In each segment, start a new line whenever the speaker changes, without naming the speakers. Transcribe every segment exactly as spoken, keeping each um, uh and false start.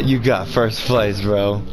You got first place, bro.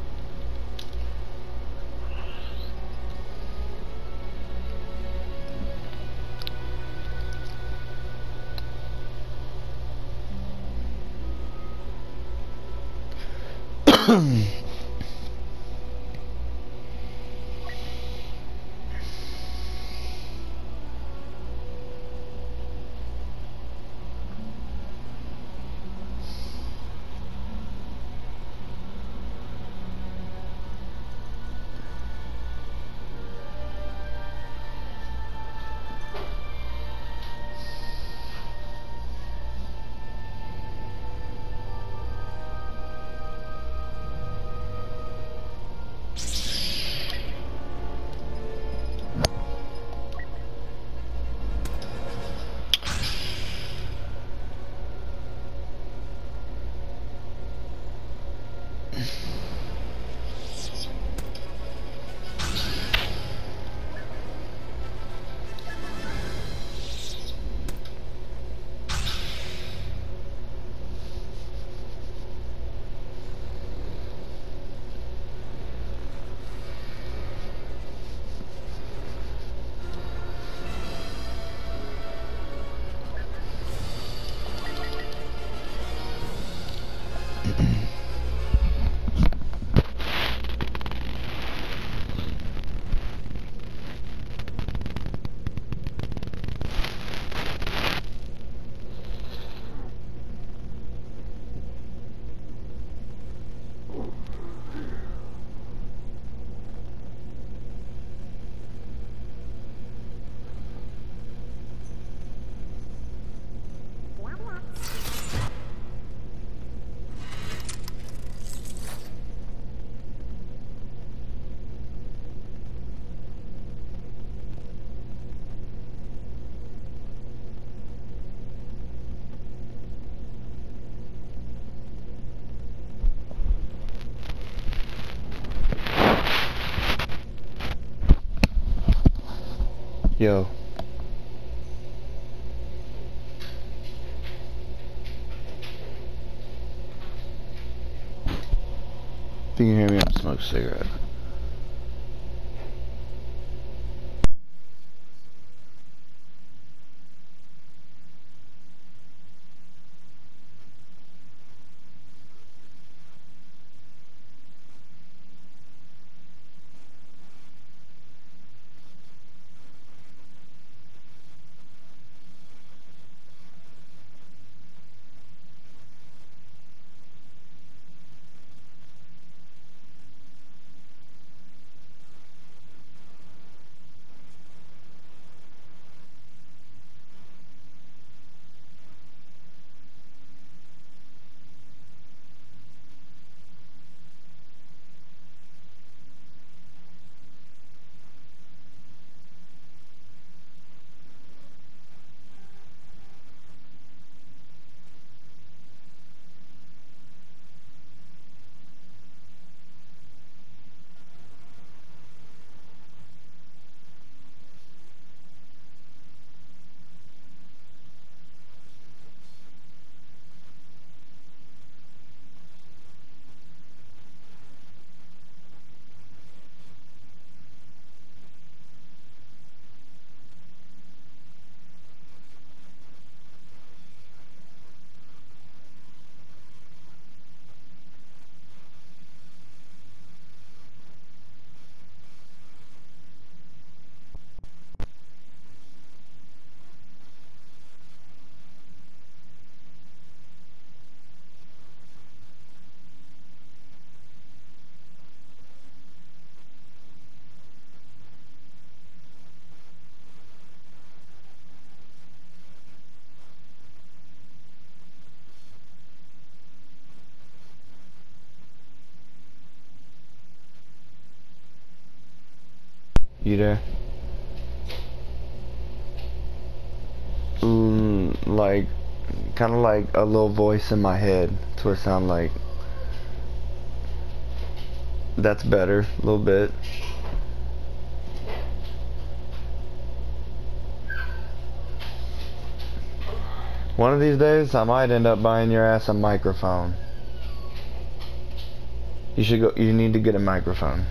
Yo. If you can hear me, I'm smoking a cigarette. You there? Mm, like, kind of like a little voice in my head. That's what it sounds like. That's better, a little bit. One of these days, I might end up buying your ass a microphone. You should go. You need to get a microphone.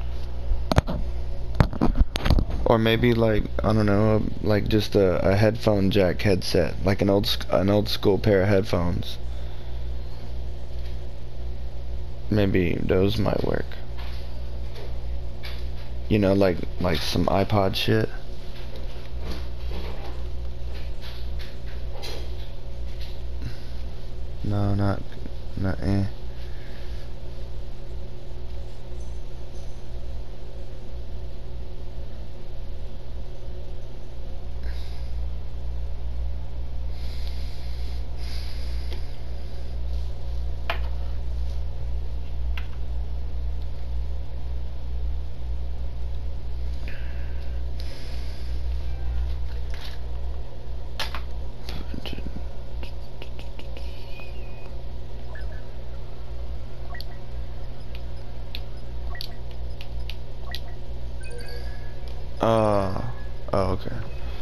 Or maybe like, I don't know, like just a, a headphone jack headset, like an old an old school pair of headphones. Maybe those might work. You know, like like some iPod shit. No, not not eh. Uh, oh, okay.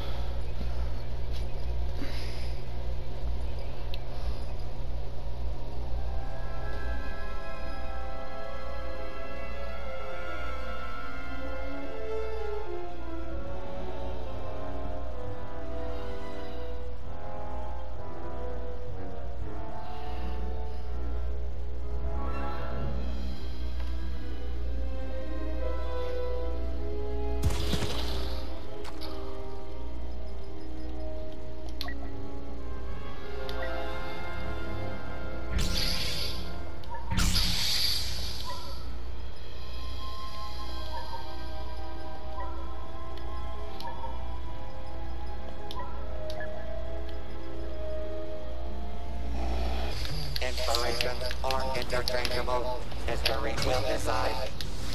Inspirations are interchangeable. History will decide.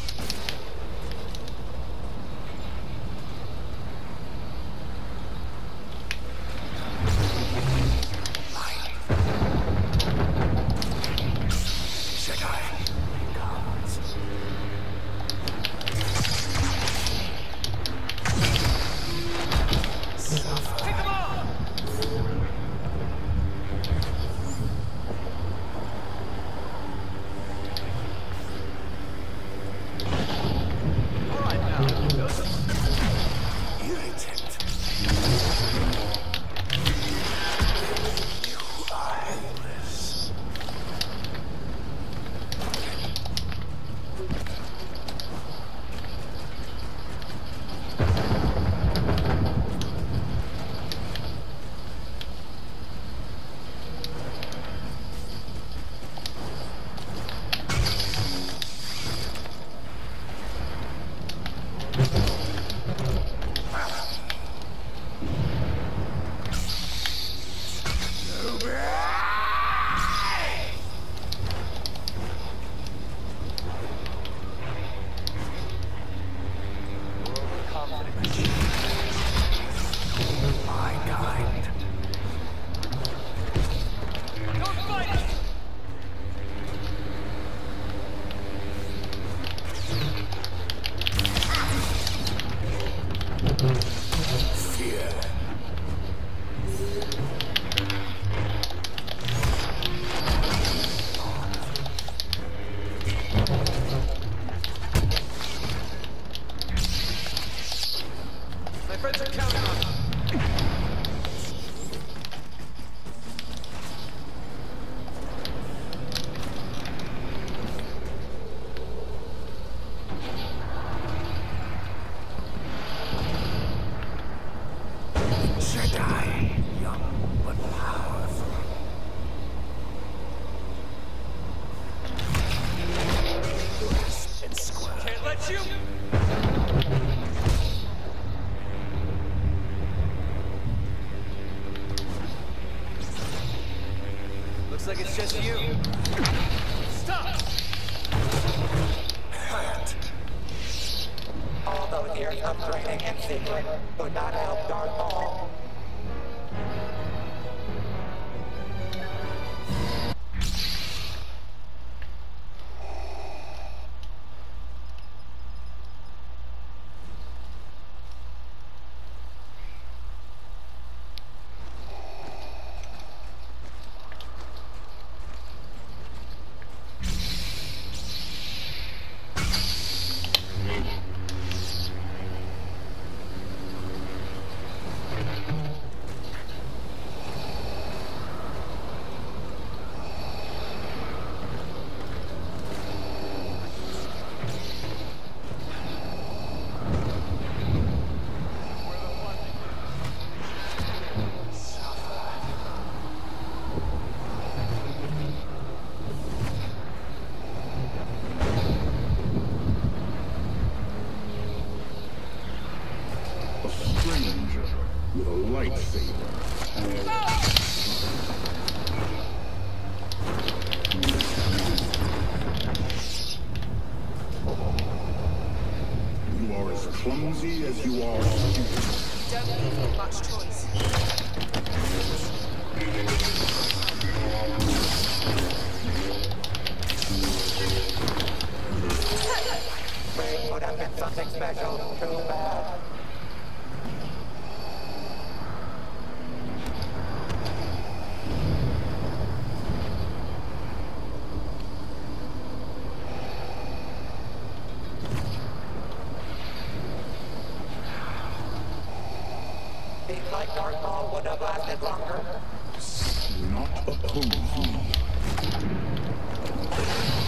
Looks like it's just you. Stop!
Quiet. All those years of training in secret would not help Darth Maul.
clumsy as you are stupid.
Don't leave him much choice.
Brain would have been something special. Too bad. Seems like Darth Maul would have lasted longer.
Do not oppose me.